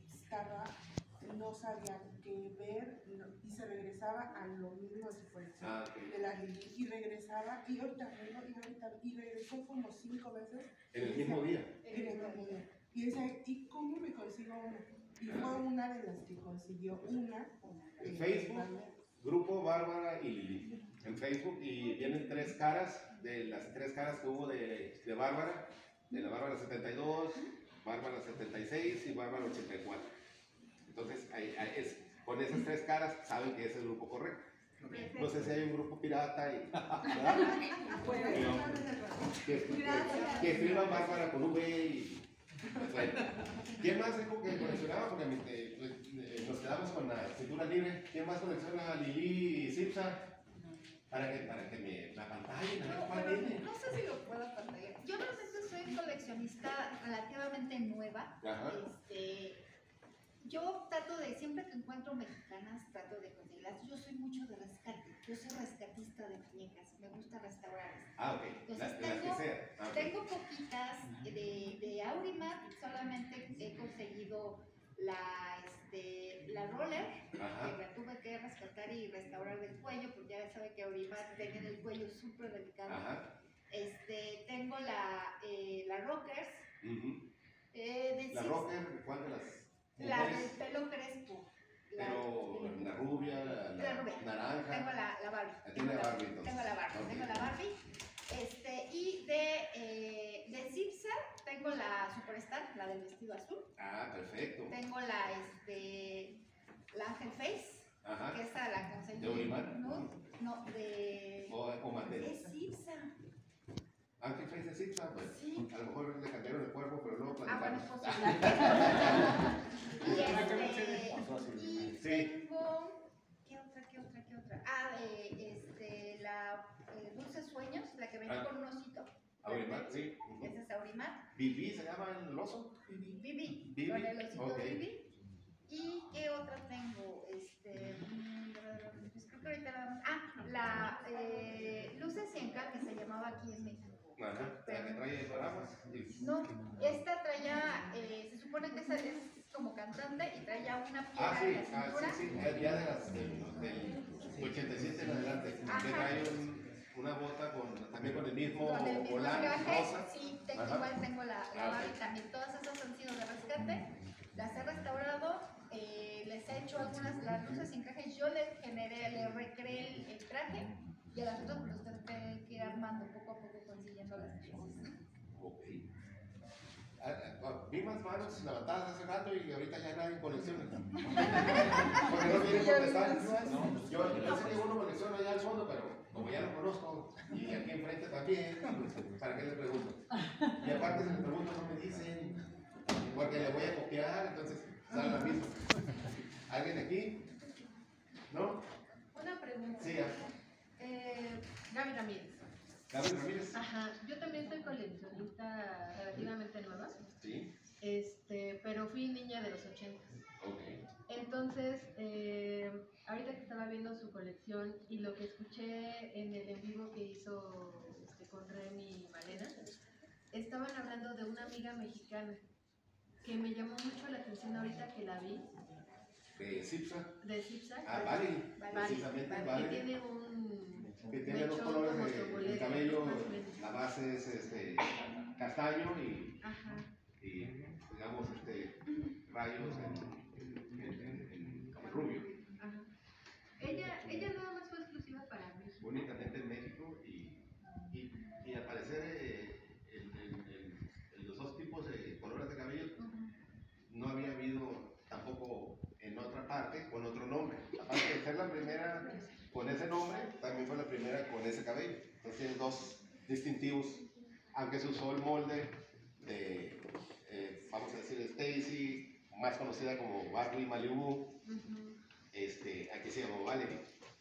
no sabía qué ver, y se regresaba a lo mismo de su colección, de la Lili, y regresaba, y regresó como 5 veces. ¿En el mismo día? En el mismo día. Y decía, ¿y cómo me consigo una? Y fue una de las que consiguió una. En Facebook, Grupo Bárbara y Lili. En Facebook, y vienen 3 caras, de las 3 caras que hubo de Bárbara, de la Bárbara 72, Bárbara 76 y Bárbara 84. Entonces, con esas 3 caras saben que es el grupo correcto. No sé si hay un grupo pirata y, que escriban Bárbara con V y... Bueno. ¿Quién más dijo que coleccionaba? Porque nos quedamos con la cintura libre. ¿Quién más colecciona Lili y Cipsa? Para que me la pantalla, ¿cuál tiene? No sé si lo puedo pantallar. Yo realmente soy coleccionista relativamente nueva. Yo trato de, siempre que encuentro mexicanas, trato de conseguirlas. Yo soy mucho de rescate. Yo soy rescatista de muñecas. Me gusta restaurar. Ok. Entonces tengo poquitas de Aurimat. Solamente he conseguido la roller, que la tuve que rescatar y restaurar del cuello, porque ya sabe que Aurimat tiene el cuello súper delicado. Tengo la Rockers. ¿La Rocker? ¿Cuál de las? La del pelo crespo. Pero la rubia, la rubia. Naranja. Tengo la Barbie. Tiene la Barbie entonces. Tengo la Barbie. Y de Cipsa tengo la Superstar, la del vestido azul. Ah, perfecto. Tengo la Angel Face, que esa la conseguí. ¿De Olimar? No, de... ¿O Mattel? De Cipsa. Ángel Face de Cipsa, pues Sí. a lo mejor le cambiaron el cuerpo, pero luego Bueno, platicamos. y tengo... ¿Qué otra? La Dulces Sueños, la que venía con un osito. Aurimar, sí. Esa es Aurimar. ¿Vivi se llama el oso? Vivi, Vivi, con el osito ok. Vivi. ¿Y qué otra tengo? Pues creo que ahorita nada más. La Luces Cienca, que se llamaba aquí en México. Ajá, la que trae paraguas. No, esta traía, se supone que esa es como cantante y traía una piedra en la cintura. Sí, ya de las del 87 en adelante. Que trae una bota también con el mismo volante rosa. Sí, igual tengo la Barbie también. Todas esas han sido de rescate. Las he restaurado, les he hecho las luces sin traje. Yo le recreé el traje y a las otras pues los tengo que ir armando poco a poco, consiguiendo las piezas. Ok. Vi más manos levantadas hace rato y ahorita ya nadie colecciona. Porque no vienen contestando. Yo sé que uno colecciona allá al fondo, pero como ya lo conozco y aquí enfrente también, ¿para qué les pregunto? Y aparte si les pregunto no me dicen, porque le voy a copiar, entonces sale lo mismo. ¿Alguien aquí? ¿No? Una pregunta. Sí, Gaby Ramírez. Gaby Ramírez. Ajá, yo también soy coleccionista relativamente nueva. Sí. Pero fui niña de los 80. Ok. Entonces, ahorita que estaba viendo su colección y lo que escuché en el en vivo que hizo con Remy y Malena, estaban hablando de una amiga mexicana que me llamó mucho la atención ahorita que la vi. ¿De Cipsa? De Cipsa. Valerie. Precisamente Valerie. Que tiene un... Que tiene dos colores de cabello, la base es castaño y digamos rayos en rubio. Ajá. Ella nada más fue exclusiva para México. Únicamente en México y al parecer los dos tipos de colores de cabello no había habido tampoco en otra parte con otro nombre. Aparte de ser la primera con ese nombre, también fue la primera con ese cabello. Entonces tiene dos distintivos, aunque se usó el molde de, vamos a decir, Stacy, más conocida como Barbie Malibu, aquí se llamó Valerie.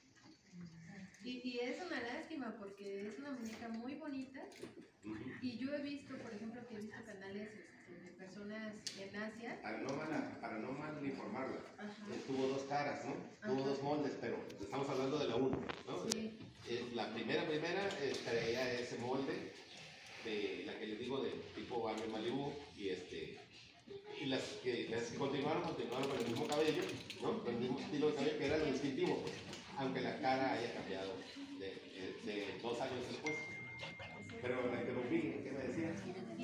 Y es una lástima porque es una muñeca muy bonita y yo he visto, por ejemplo, que he visto canales de personas en Asia. Para no mal informarla, Ajá. tuvo dos caras, ¿no? Tuvo Ajá. dos moldes, pero estamos hablando de la 1, ¿no? Sí. La primera traía ese molde de la que les digo de tipo Barbie Malibu y las que continuaron con el mismo cabello, ¿no? Con el mismo estilo de cabello que era lo distintivo, pues, aunque la cara haya cambiado de 2 años después. Pero la interrumpí, ¿qué me decías?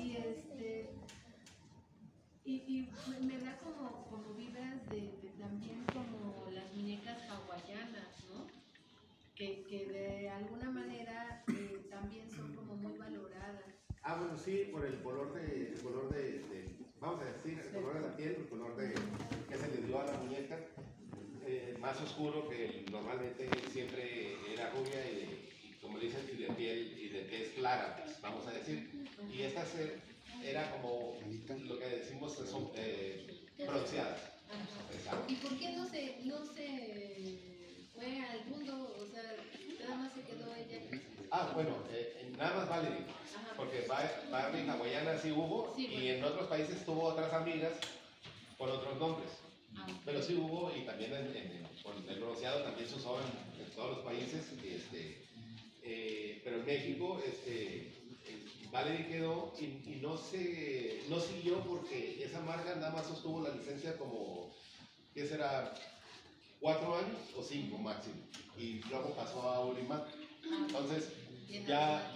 Y me da como vibras de también como las muñecas hawaianas, ¿no? Que de alguna manera también son como muy valoradas. Ah, bueno, sí, por el color vamos a decir, el color de la piel, el color que se le dio a la muñeca, más oscuro que normalmente siempre era rubia y como dicen, y de piel clara, pues, vamos a decir. Y esta era como lo que decimos que son bronceadas. ¿Y por qué no se fue al mundo? O sea, nada más se quedó ella. Ah, bueno, nada más Valerie, porque Barbie hawaiana sí hubo, Sí, y en otros países tuvo otras amigas con otros nombres. Pero sí hubo, y también con el bronceado también se usó en todos los países, pero en México Valerie quedó y no siguió porque esa marca nada más sostuvo la licencia como, ¿qué será? 4 años o 5 máximo, y luego pasó a Aurimar. Entonces ya,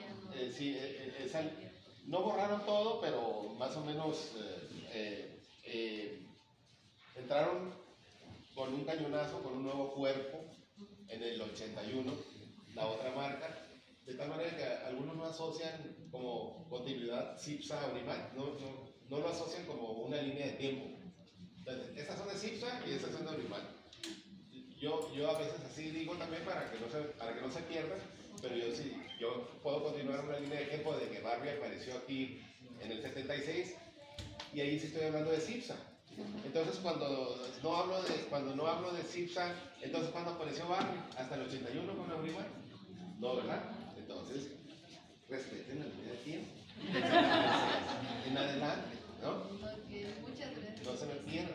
no borraron todo, pero más o menos entraron con un cañonazo, con un nuevo cuerpo en el 81, la otra marca, de tal manera que algunos no asocian como continuidad Cipsa a Aurimar, no lo asocian como una línea de tiempo. Entonces, estas son de Cipsa y estas son de Aurimar. Yo a veces así digo también para que no se pierda, pero yo puedo continuar una línea de tiempo de que Barbie apareció aquí en el 76 y ahí sí estoy hablando de Cipsa. Entonces cuando no hablo de Cipsa, entonces ¿cuándo apareció Barbie? ¿Hasta el 81 con Aurimar? No, ¿verdad? Entonces respeten la línea de tiempo. En adelante, ¿no? Okay, muchas gracias. No se me pierda.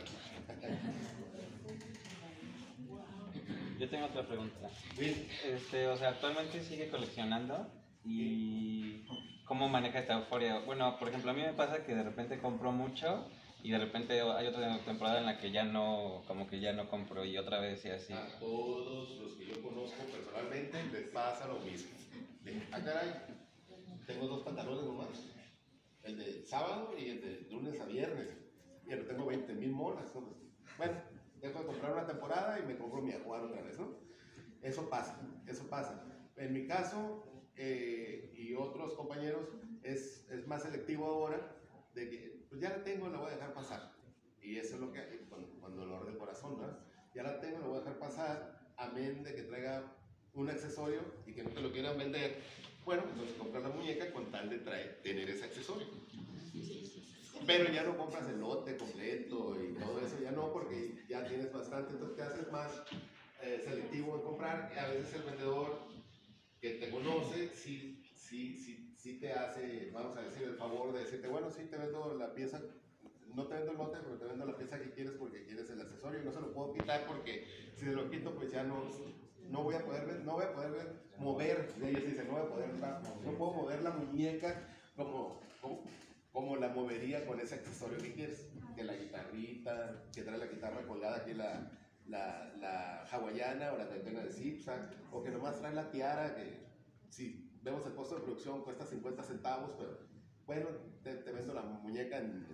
Yo tengo otra pregunta. Sí. O sea, actualmente sigue coleccionando y ¿cómo maneja esta euforia? Bueno, por ejemplo, a mí me pasa que de repente compro mucho y de repente hay otra temporada en la que ya no, como que ya no compro y otra vez y así. A todos los que yo conozco personalmente les pasa lo mismo. Caray, tengo 2 pantalones nomás, el de sábado y el de lunes a viernes, y lo tengo 20,000 monas, ¿no? Bueno, dejo de comprar una temporada y me compro mi ajuar otra vez, ¿no? Eso pasa. En mi caso, y otros compañeros, es más selectivo ahora, de que pues ya la tengo, la voy a dejar pasar. Y eso es lo que, con dolor del corazón, ¿no? Ya la tengo, la voy a dejar pasar, amén de que traiga un accesorio y que no te lo quieran vender. Bueno, entonces compras la muñeca con tal de tener ese accesorio. Pero ya no compras el lote completo y todo eso, ya no, porque ya tienes bastante, entonces te haces más selectivo en comprar. A veces el vendedor que te conoce sí te hace, vamos a decir, el favor de decirte, bueno, sí te vendo la pieza, no te vendo el lote, pero te vendo la pieza que quieres porque quieres el accesorio y no se lo puedo quitar porque si se lo quito pues ya no voy a poder mover, ellos dicen, no puedo mover la muñeca como la movería con ese accesorio que quieres, que la guitarrita, que trae la guitarra colgada aquí la hawaiana o la tentena de Cipsa, o que nomás trae la tiara que si vemos el costo de producción cuesta 50 centavos, pero bueno, te vendo la muñeca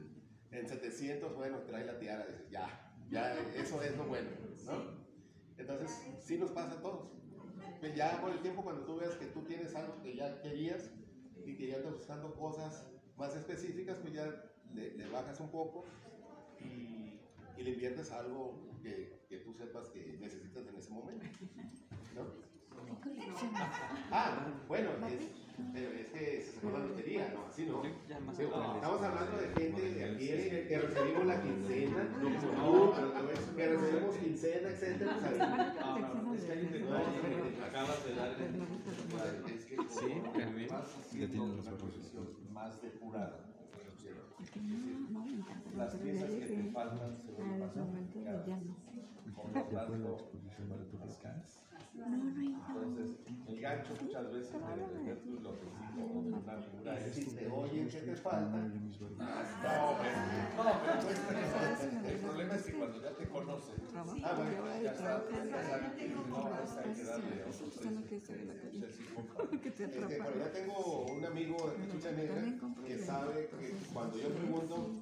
En 700, bueno, trae la tiara, dices, ya, eso es lo bueno, ¿no? Entonces, sí nos pasa a todos. Pues ya con el tiempo, cuando tú veas que tú tienes algo que ya querías y que ya estás buscando cosas más específicas, pues ya le bajas un poco y le inviertes a algo que tú sepas que necesitas en ese momento, ¿no? Bueno, pero es que se sacó la lotería, ¿no? Así no. Estamos hablando de gente de aquí que recibimos la quincena, que recibimos quincena, etcétera. Pues ahí. Es que hay un detalle, acabas de dar es que vas haciendo una profesión más depurada. Las piezas que te faltan se van pasando por lo tanto, descansas. Entonces, el gancho muchas veces de vender tu lotecito o de una figura es si te oyen que te falta. El problema es que cuando ya te conocen, ya está, hay que darle pero ya tengo un amigo de Chucha Negra que sabe que cuando yo pregunto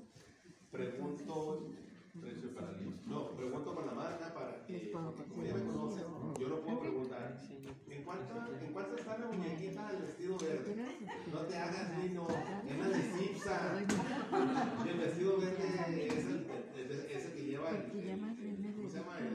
precio para el pregunto por la marca para que, porque como ya me conocen, yo no puedo preguntar ¿en cuánto está la muñequita del vestido verde? No te hagas vino, es la de Cipsa. Y el vestido verde es el que lleva ¿cómo se llama?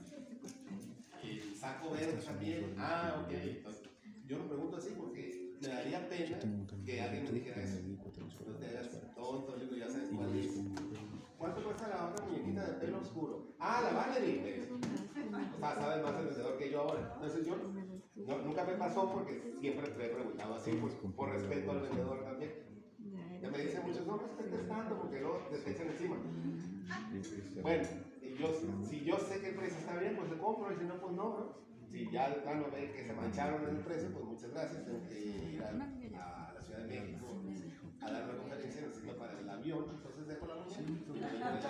El saco verde también. Ok. Entonces, yo lo pregunto así porque me daría pena que alguien me dijera eso. No te hagas tonto, digo, ya sabes cuál es. ¿Cuánto cuesta la otra muñequita de pelo oscuro? La Valerie. O sea, sabes más el vendedor que yo ahora. Entonces yo nunca me pasó porque siempre te he preguntado así, pues por respeto al vendedor también. Ya me dicen muchos, no me estés tanto porque luego te echan encima. Bueno, si yo sé que el precio está bien, pues le compro, y si no, pues no. Si ya de plano ve que se mancharon en el precio, pues muchas gracias, tengo que ir a la Ciudad de México a dar una conferencia, necesito para el avión, entonces dejo la muñeca.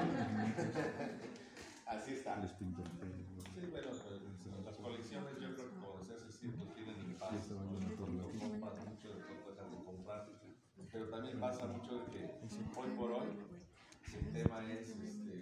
Así está. Sí, bueno, las colecciones yo creo que como decías es cierto, tienen impacto, pasa mucho de dejar de comprar, pero también pasa mucho de que hoy por hoy el tema es,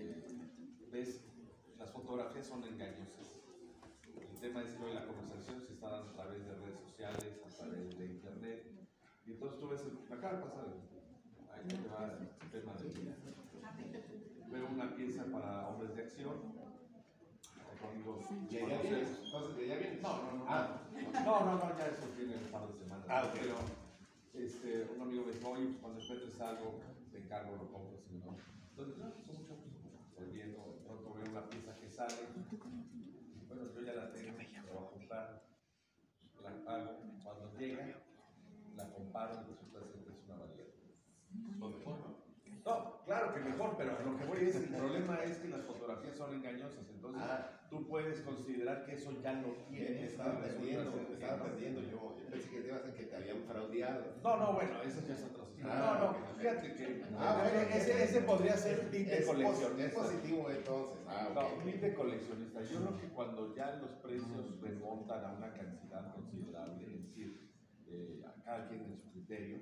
ves, las fotografías son engañosas. El tema es que hoy la conversación se está dando a través de redes sociales, a través de internet, y entonces tú ves, acaba de pasar, ahí te va el tema de veo una pieza para hombres de acción, conmigo, entonces ya vienes. No, ya eso tiene un par de semanas. Okay. Pero un amigo me dijo, oye, pues cuando encuentres algo, te encargo, lo compro, si no. Entonces, son muchos volviendo, de pronto veo una pieza que sale, bueno, yo ya la tengo, la voy a comprar, la pago, cuando llega, la comparo y resulta ser que es una variedad. Lo mejor, ¿no? No, claro que mejor, pero lo que voy a decir, el problema es que las fotografías son engañosas, entonces tú puedes considerar que eso ya no tiene. Estaba perdiendo yo pensé que te habían fraudeado. No, bueno, eso ya es otra situación. Fíjate que ese podría ser un tip de coleccionista. Es positivo entonces. No, tip de coleccionista. Yo creo que cuando ya los precios remontan a una cantidad considerable, es decir, a cada quien en su criterio,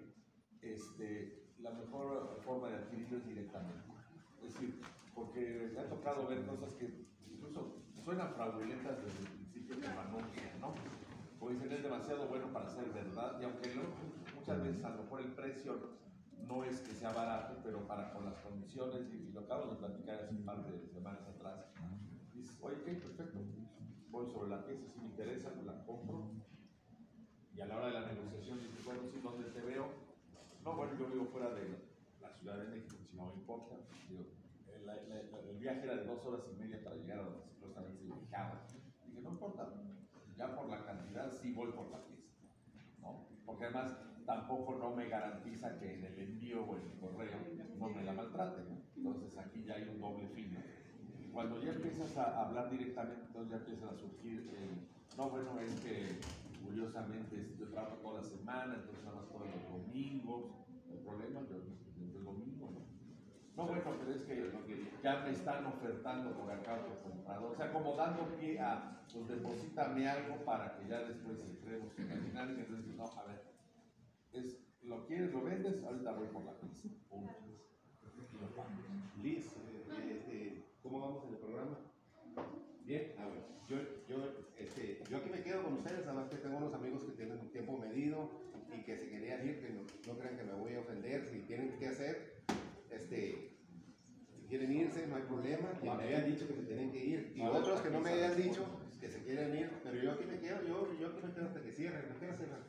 la mejor forma de adquirirlo es directamente. Es decir, porque me ha tocado ver cosas que incluso suenan fraudulentas desde el principio que anuncian, ¿no? Porque dicen es demasiado bueno para ser verdad, y aunque muchas veces a lo mejor el precio no es que sea barato, pero para con las condiciones, y lo acabamos de platicar hace un par de semanas atrás, dices, oye, ok, perfecto, voy sobre la pieza, si me interesa, pues la compro, y a la hora de la negociación dices, bueno, sí, ¿dónde te veo? No, bueno, yo vivo fuera de la Ciudad de México, si no me importa. Digo, el viaje era de 2 horas y media para llegar a donde supuestamente se viajaba. Dije, no importa, ya por la cantidad sí voy por la pieza, ¿no? Porque además tampoco no me garantiza que en el envío o en el correo no me la maltraten, ¿no? Entonces aquí ya hay un doble filo. Y cuando ya empiezas a hablar directamente, entonces ya empiezan a surgir, no, bueno, es que curiosamente yo trabajo toda la semana, entonces nada más todos los domingos. El problema es el domingo, ¿no? No, bueno, pero es que ya me están ofertando por acá otro comprador. O sea, como dando pie a, pues deposítame algo para que ya después entremos en al final. Y entonces, no, a ver, lo quieres, lo vendes, ahorita voy por la pieza. Punto. Liz, ¿cómo vamos en el programa? Bien, bueno, yo aquí me quedo con ustedes, además que tengo unos amigos que tienen un tiempo medido y que se querían ir, que no crean que me voy a ofender, si tienen que hacer, si quieren irse, no hay problema, ya me habían dicho que se tienen que ir, y otros que no me habían dicho que se quieren ir, pero yo aquí me quedo, yo aquí me quedo hasta que cierren, ¿no quiero cerrar?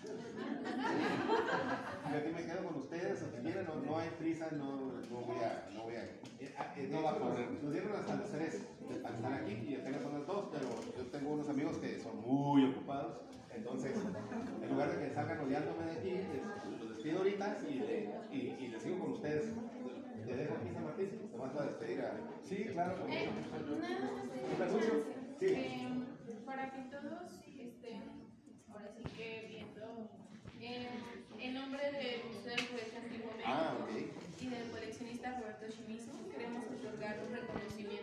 Yo aquí me quedo con ustedes, o si quieren, no hay prisa, no voy a no va a correr. Nos dieron hasta las 3 para estar aquí y apenas son las 2, pero yo tengo unos amigos que son muy ocupados, entonces en lugar de que salgan odiándome de aquí, los despido ahorita y les sigo con ustedes. Te dejo aquí, San Martín, te vas a despedir a... Sí, claro. Para que todos estén, ahora sí que viendo, en nombre del Museo del Poeta Antiguo México y del coleccionista Roberto Shimizu, queremos otorgar un reconocimiento